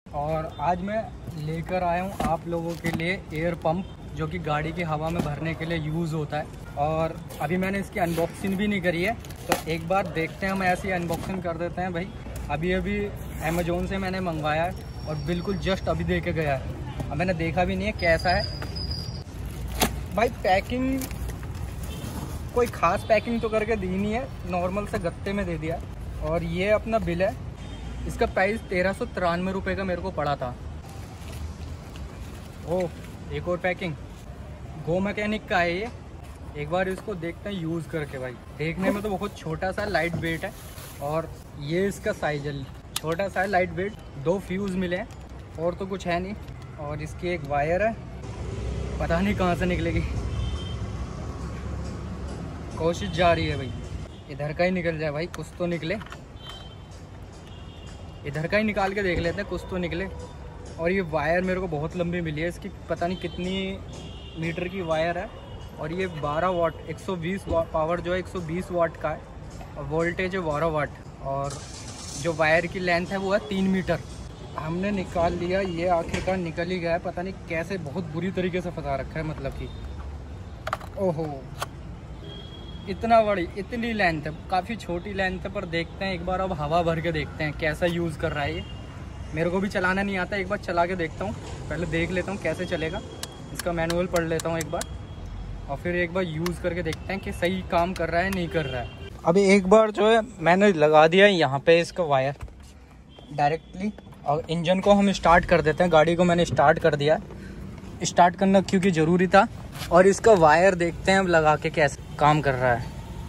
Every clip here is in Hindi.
और आज मैं लेकर आया हूँ आप लोगों के लिए एयर पंप, जो कि गाड़ी की हवा में भरने के लिए यूज़ होता है। और अभी मैंने इसकी अनबॉक्सिंग भी नहीं करी है, तो एक बार देखते हैं, हम ऐसी अनबॉक्सिंग कर देते हैं भाई। अभी अमेज़ोन से मैंने मंगवाया है और बिल्कुल जस्ट अभी दे के गया है। अब मैंने देखा भी नहीं है कैसा है भाई। पैकिंग कोई ख़ास पैकिंग तो करके दी नहीं है, नॉर्मल से गत्ते में दे दिया। और ये अपना बिल है, इसका प्राइस 1393 रुपये का मेरे को पड़ा था। ओह, एक और पैकिंग गो मैकेनिक का है ये। एक बार इसको देखते हैं यूज़ करके भाई। देखने में तो बहुत छोटा सा लाइट वेट है, और ये इसका साइज है, छोटा सा है, लाइट वेट। 2 फ्यूज़ मिले हैं और तो कुछ है नहीं। और इसकी एक वायर है, पता नहीं कहाँ से निकलेगी, कोशिश जारी है भाई। इधर का ही निकल जाए भाई, कुछ तो निकले। इधर का ही निकाल के देख लेते हैं, कुछ तो निकले। और ये वायर मेरे को बहुत लंबी मिली है, इसकी पता नहीं कितनी मीटर की वायर है। और ये 12 वाट 120 वाट पावर जो है 120 वाट का है, और वोल्टेज है 12 वाट। और जो वायर की लेंथ है वो है 3 मीटर। हमने निकाल लिया, ये आखिरकार निकल ही गया है। पता नहीं कैसे, बहुत बुरी तरीके से फंसा रखा है, मतलब कि ओहो, इतनी लेंथ है, काफ़ी छोटी लेंथ है। पर देखते हैं एक बार, अब हवा भर के देखते हैं कैसा यूज़ कर रहा है ये। मेरे को भी चलाना नहीं आता, एक बार चला के देखता हूँ। पहले देख लेता हूँ कैसे चलेगा, इसका मैनुअल पढ़ लेता हूँ एक बार, और फिर एक बार यूज़ करके देखते हैं कि सही काम कर रहा है नहीं कर रहा है। अभी एक बार जो है मैंने लगा दिया है यहाँ पे इसका वायर डायरेक्टली, और इंजन को हम स्टार्ट कर देते हैं। गाड़ी को मैंने स्टार्ट कर दिया, स्टार्ट करना क्योंकि ज़रूरी था। और इसका वायर देखते हैं अब लगा के कैसे काम कर रहा है।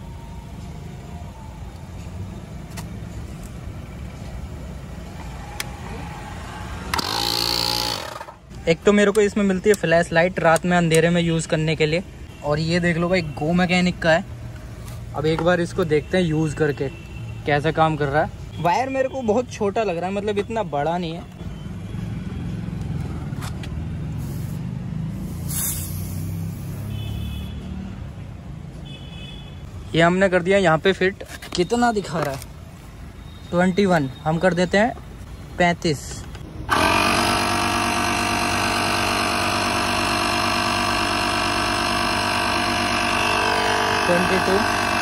एक तो मेरे को इसमें मिलती है फ्लैश लाइट, रात में अंधेरे में यूज़ करने के लिए। और ये देख लो भाई, गो मैकेनिक का है। अब एक बार इसको देखते हैं यूज़ करके कैसा काम कर रहा है। वायर मेरे को बहुत छोटा लग रहा है, मतलब इतना बड़ा नहीं है। ये हमने कर दिया यहाँ पे फिट। कितना दिखा रहा है? 21। हम कर देते हैं 35। 22।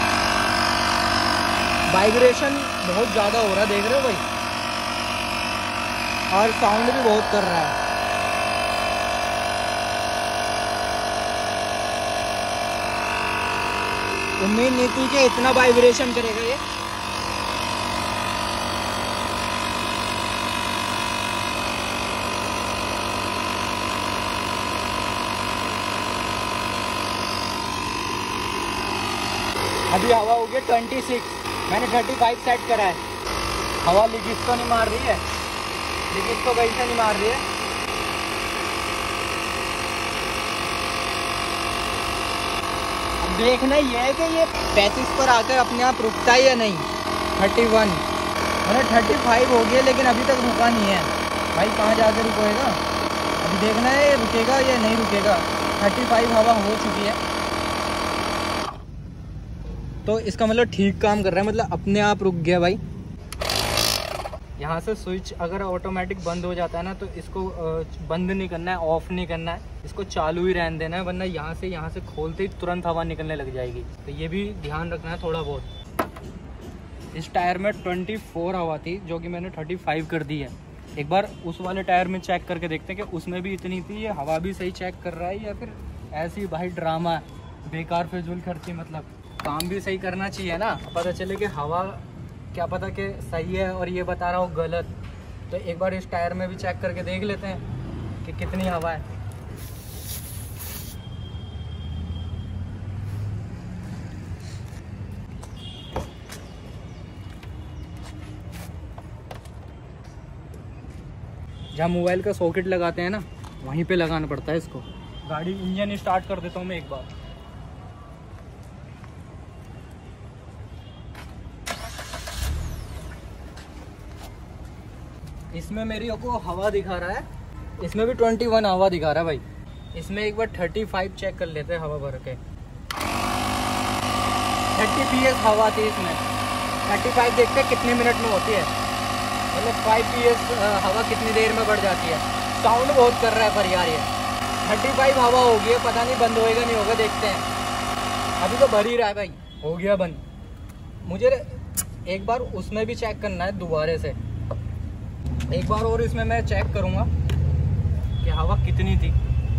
वाइब्रेशन बहुत ज़्यादा हो रहा है, देख रहे हो भाई, और साउंड भी बहुत कर रहा है। उम्मीद नहीं थी कि इतना वाइब्रेशन करेगा ये। अभी हवा हो गई 26, मैंने 35 सेट करा है। हवा लीकेज तो नहीं मार रही है, लीकेज तो कहीं से नहीं मार रही है। अब देखना ये है कि ये 35 पर आकर अपने आप रुकता है या नहीं। 31 मैंने 35 हो गया, लेकिन अभी तक रुका नहीं है भाई। कहाँ जाकर रुकेगा, अभी देखना है रुकेगा या नहीं रुकेगा। 35 हवा हो चुकी है, तो इसका मतलब ठीक काम कर रहा है, मतलब अपने आप रुक गया भाई। यहाँ से स्विच अगर ऑटोमेटिक बंद हो जाता है ना, तो इसको बंद नहीं करना है, ऑफ नहीं करना है, इसको चालू ही रहने देना है, वरना यहाँ से खोलते ही तुरंत हवा निकलने लग जाएगी। तो ये भी ध्यान रखना है थोड़ा बहुत। इस टायर में 24 हवा थी, जो कि मैंने 35 कर दी है। एक बार उस वाले टायर में चेक करके देखते हैं कि उसमें भी इतनी थी। ये हवा भी सही चेक कर रहा है या फिर ऐसी भाई ड्रामा है, बेकार फिजूल खर्ची। मतलब काम भी सही करना चाहिए ना, पता चले कि हवा क्या पता कि सही है और ये बता रहा हो गलत। तो एक बार इस टायर में भी चेक करके देख लेते हैं कि कितनी हवा है। जहाँ मोबाइल का सॉकेट लगाते हैं ना, वहीं पे लगाना पड़ता है इसको। गाड़ी इंजन स्टार्ट कर देता हूँ मैं एक बार। इसमें मेरी को हवा दिखा रहा है, इसमें भी 21 हवा दिखा रहा है भाई। इसमें एक बार 35 चेक कर लेते हैं हवा भर के। 30 PS हवा थी इसमें। 35 देखते हैं कितने मिनट में होती है। मतलब 5 PS हवा कितनी देर में बढ़ जाती है। साउंड बहुत कर रहा है पर यार, ये 35 हवा हो गई है, पता नहीं बंद होएगा नहीं होगा, देखते हैं। अभी तो भर ही रहा है भाई, हो गया बंद। मुझे एक बार उसमें भी चेक करना है दोबारा से, एक बार और इसमें मैं चेक करूँगा कि हवा कितनी थी।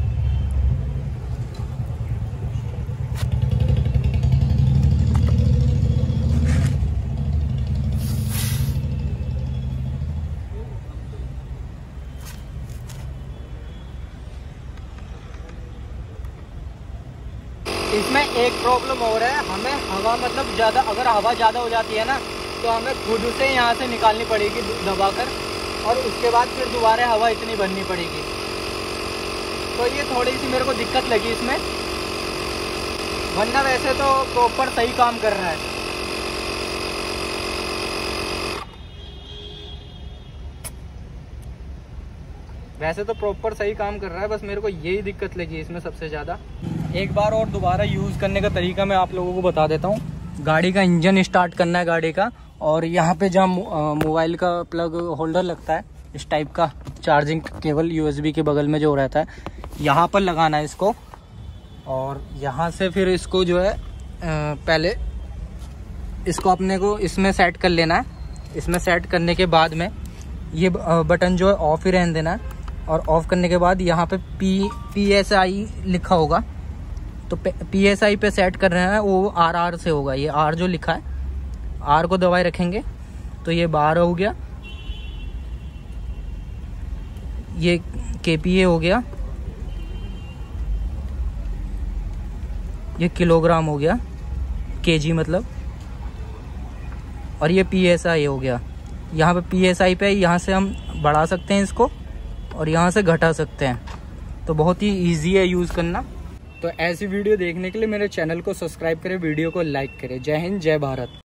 इसमें एक प्रॉब्लम हो रहा है, हमें हवा मतलब ज़्यादा, अगर हवा ज़्यादा हो जाती है ना तो हमें खुद से यहाँ से निकालनी पड़ेगी दबाकर, और उसके बाद फिर दोबारा हवा इतनी भरनी पड़ेगी। तो ये थोड़ी सी मेरे को दिक्कत लगी इसमें, वरना वैसे तो प्रॉपर सही काम कर रहा है। वैसे तो प्रॉपर सही काम कर रहा है, बस मेरे को यही दिक्कत लगी इसमें सबसे ज़्यादा। एक बार और दोबारा यूज़ करने का तरीका मैं आप लोगों को बता देता हूँ। गाड़ी का इंजन स्टार्ट करना है गाड़ी का, और यहाँ पे जहाँ मोबाइल का प्लग होल्डर लगता है इस टाइप का, चार्जिंग केबल USB के बगल में जो रहता है, यहाँ पर लगाना है इसको। और यहाँ से फिर इसको जो है पहले इसको अपने को इसमें सेट कर लेना है। इसमें सेट करने के बाद में ये बटन जो है ऑफ ही रहने देना है, और ऑफ करने के बाद यहाँ पे PSI लिखा होगा, तो PSI पे सेट कर रहे हैं, वो RR से होगा। ये R जो लिखा है, R को दबाए रखेंगे तो ये 12 हो गया, ये KPA हो गया, ये किलोग्राम हो गया, kg मतलब, और ये PSI हो गया। यहाँ पे PSI पे यहाँ से हम बढ़ा सकते हैं इसको, और यहाँ से घटा सकते हैं। तो बहुत ही इजी है यूज़ करना। तो ऐसी वीडियो देखने के लिए मेरे चैनल को सब्सक्राइब करें, वीडियो को लाइक करें। जय हिंद, जय भारत।